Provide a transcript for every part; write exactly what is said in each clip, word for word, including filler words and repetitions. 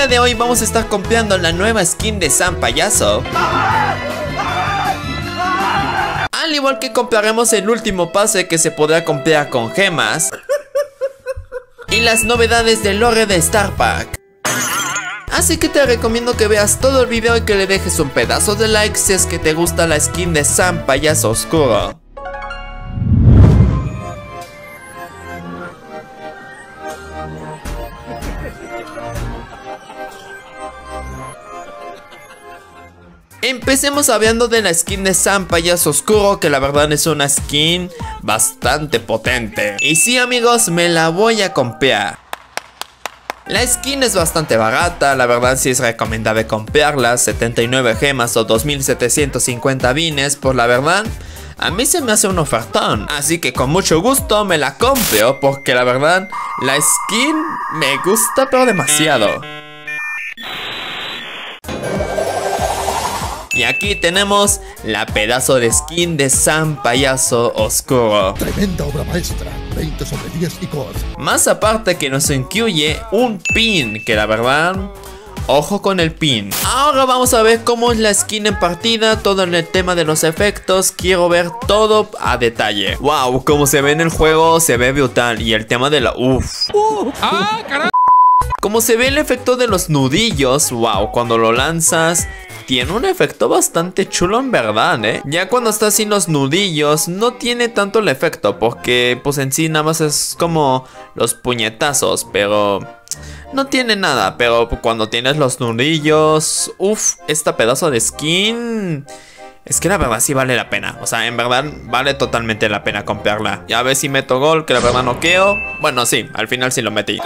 día de hoy vamos a estar comprando la nueva skin de San Payaso, al igual que compraremos el último pase que se podrá comprar con gemas y las novedades del lore de Star Pack. Así que te recomiendo que veas todo el video y que le dejes un pedazo de like si es que te gusta la skin de San Payaso Oscuro. Empecemos hablando de la skin de San Payaso Oscuro, que la verdad es una skin bastante potente. Y sí, amigos, me la voy a comprar. La skin es bastante barata, la verdad sí es recomendable comprarla, setenta y nueve gemas o dos mil setecientos cincuenta vines, por la verdad a mí se me hace un ofertón, así que con mucho gusto me la compro, porque la verdad la skin me gusta pero demasiado. Y aquí tenemos la pedazo de skin de San Payaso Oscuro. Tremenda obra maestra, veinte sobre diez y core. Más aparte que nos incluye un pin, que la verdad, ojo con el pin. Ahora vamos a ver cómo es la skin en partida, todo en el tema de los efectos. Quiero ver todo a detalle. Wow, como se ve en el juego, se ve brutal. Y el tema de la... Uff. Uh, ah, caray. Como se ve el efecto de los nudillos, wow, cuando lo lanzas... Tiene un efecto bastante chulo en verdad, ¿eh? Ya cuando está sin los nudillos no tiene tanto el efecto, porque pues en sí nada más es como los puñetazos, pero no tiene nada. Pero cuando tienes los nudillos, uff, esta pedazo de skin... Es que la verdad sí vale la pena. O sea, en verdad vale totalmente la pena comprarla. Ya ves si meto gol, que la verdad no queo. Bueno, sí, al final sí lo metí.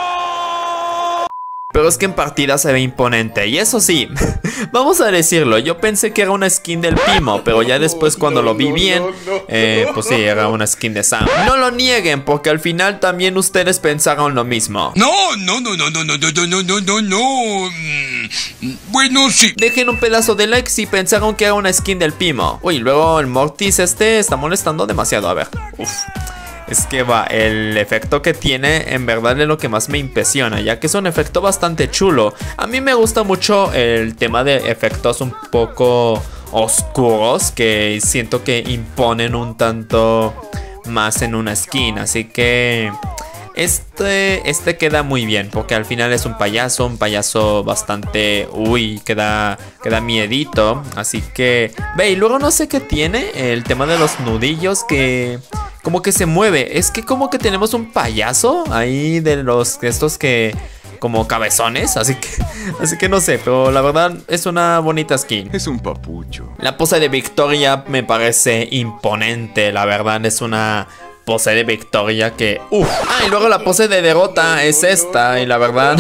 Pero es que en partida se ve imponente. Y eso sí, vamos a decirlo, yo pensé que era una skin del Pimo, pero ya después cuando lo vi bien, eh, pues sí, era una skin de Sam. No lo nieguen, porque al final también ustedes pensaron lo mismo. No, no, no, no, no, no, no, no, no, no, no. Bueno, sí. Dejen un pedazo de like si pensaron que era una skin del Pimo. Uy, luego el Mortis este está molestando demasiado, a ver. Uf. Es que va, el efecto que tiene en verdad es lo que más me impresiona, ya que es un efecto bastante chulo. A mí me gusta mucho el tema de efectos un poco oscuros, que siento que imponen un tanto más en una skin. Así que este, este queda muy bien, porque al final es un payaso, un payaso bastante... Uy, queda, queda miedito. Así que... Ve, y luego no sé qué tiene, el tema de los nudillos que... Como que se mueve, es que como que tenemos un payaso ahí de los estos que como cabezones, así que así que no sé, pero la verdad es una bonita skin. Es un papucho. La pose de Victoria me parece imponente, la verdad es una pose de Victoria que uff. Ah, y luego la pose de derrota es esta y la verdad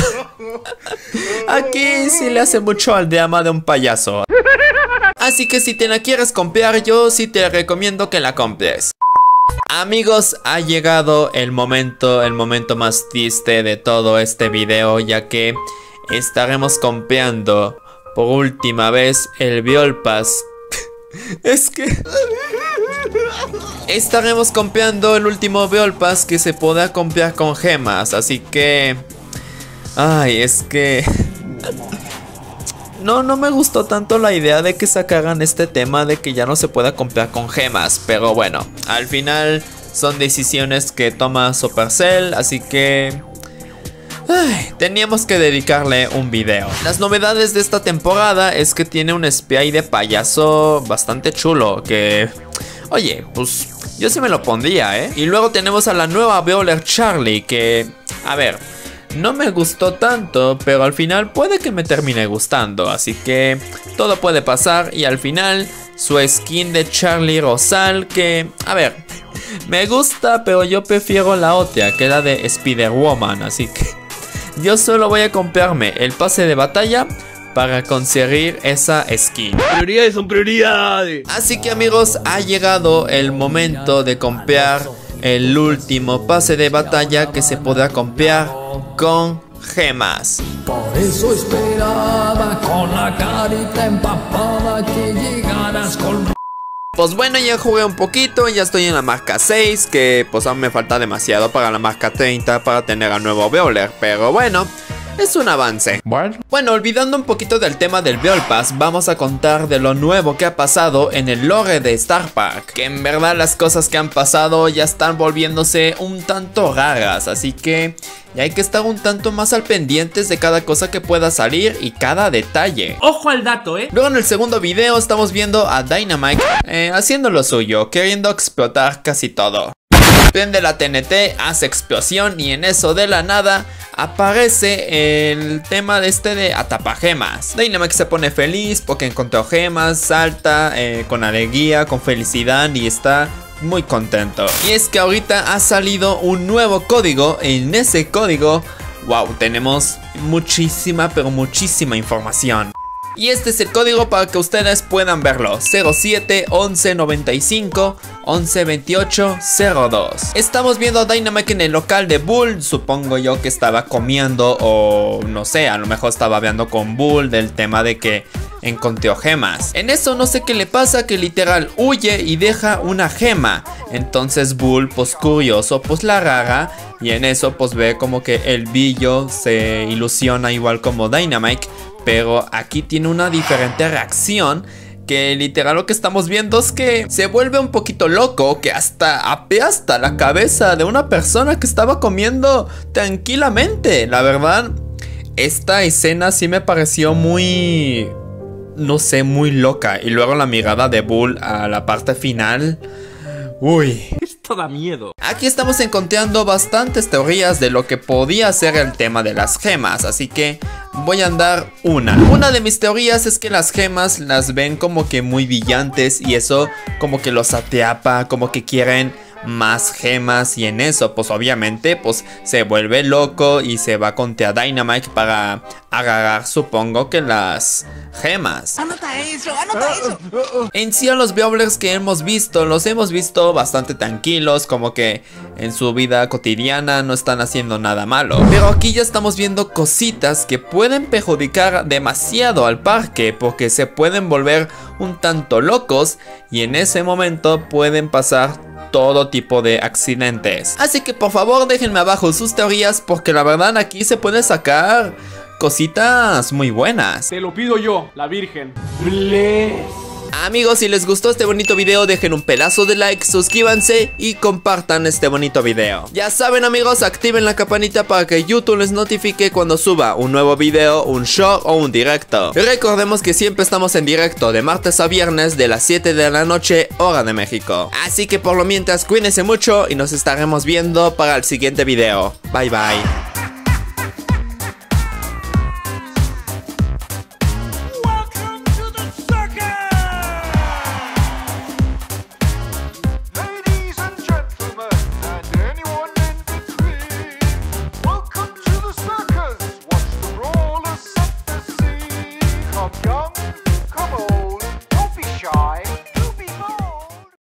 aquí sí le hace mucho al drama de un payaso. Así que si te la quieres comprar, yo sí te recomiendo que la compres. Amigos, ha llegado el momento, el momento más triste de todo este video, ya que estaremos comprando por última vez el Brawl Pass. Es que... estaremos comprando el último Brawl Pass que se podrá comprar con gemas, así que... Ay, es que... No, no me gustó tanto la idea de que sacaran este tema de que ya no se pueda comprar con gemas. Pero bueno, al final son decisiones que toma Supercell, así que... Ay, teníamos que dedicarle un video. Las novedades de esta temporada es que tiene un spray de payaso bastante chulo, que... Oye, pues yo sí me lo pondría, ¿eh? Y luego tenemos a la nueva Brawler Charlie, que... A ver... No me gustó tanto, pero al final puede que me termine gustando. Así que todo puede pasar. Y al final su skin de Charlie Rosal, que, a ver, me gusta, pero yo prefiero la otra, que era de Spider-Woman. Así que yo solo voy a comprarme el pase de batalla para conseguir esa skin. Prioridades son prioridades. Así que amigos, ha llegado el momento de comprar el último pase de batalla que se podrá comprar con gemas. Por eso esperaba con la carita empapada que llegaras con... Pues bueno, ya jugué un poquito, ya estoy en la marca seis, que pues aún me falta demasiado para la marca treinta para tener al nuevo Brawler. Pero bueno, es un avance. Bueno. Bueno, olvidando un poquito del tema del Brawl Pass, vamos a contar de lo nuevo que ha pasado en el lore de Star Park. Que en verdad las cosas que han pasado ya están volviéndose un tanto raras, así que ya hay que estar un tanto más al pendientes de cada cosa que pueda salir y cada detalle. Ojo al dato, eh. Luego en el segundo video estamos viendo a Dynamite eh, haciendo lo suyo, queriendo explotar casi todo. Prende la T N T, hace explosión y en eso de la nada aparece el tema de este de atapagemas. Dynamite se pone feliz porque encontró gemas, salta eh, con alegría, con felicidad y está muy contento. Y es que ahorita ha salido un nuevo código. En ese código, wow, tenemos muchísima pero muchísima información. Y este es el código para que ustedes puedan verlo: cero siete once noventa y cinco once veintiocho cero dos. Estamos viendo a Dynamite en el local de Bull. Supongo yo que estaba comiendo o no sé, a lo mejor estaba hablando con Bull del tema de que encontró gemas. En eso no sé qué le pasa, que literal huye y deja una gema. Entonces Bull, pues curioso, pues la agarra y en eso pues ve como que el brillo se ilusiona igual como Dynamite. Pero aquí tiene una diferente reacción, que literal lo que estamos viendo es que se vuelve un poquito loco, que hasta aplasta la cabeza de una persona que estaba comiendo tranquilamente. La verdad, esta escena sí me pareció muy, no sé, muy loca. Y luego la mirada de Bull a la parte final. Uy, esto da miedo. Aquí estamos encontrando bastantes teorías de lo que podía ser el tema de las gemas, así que voy a dar una. Una de mis teorías es que las gemas las ven como que muy brillantes y eso como que los atrapa, como que quieren más gemas y en eso pues obviamente pues se vuelve loco y se va contra Dynamite para agarrar, supongo que las gemas. Anota eso, anota eso. En sí a los Brawlers que hemos visto, los hemos visto bastante tranquilos, como que en su vida cotidiana no están haciendo nada malo. Pero aquí ya estamos viendo cositas que pueden perjudicar demasiado al parque, porque se pueden volver un tanto locos y en ese momento pueden pasar todo tipo de accidentes. Así que por favor déjenme abajo sus teorías, porque la verdad aquí se pueden sacar cositas muy buenas. Te lo pido yo, la Virgen. Bless. Amigos, si les gustó este bonito video, dejen un pedazo de like, suscríbanse y compartan este bonito video. Ya saben amigos, activen la campanita para que YouTube les notifique cuando suba un nuevo video, un short o un directo. Y recordemos que siempre estamos en directo de martes a viernes de las siete de la noche, hora de México. Así que por lo mientras cuídense mucho y nos estaremos viendo para el siguiente video. Bye bye.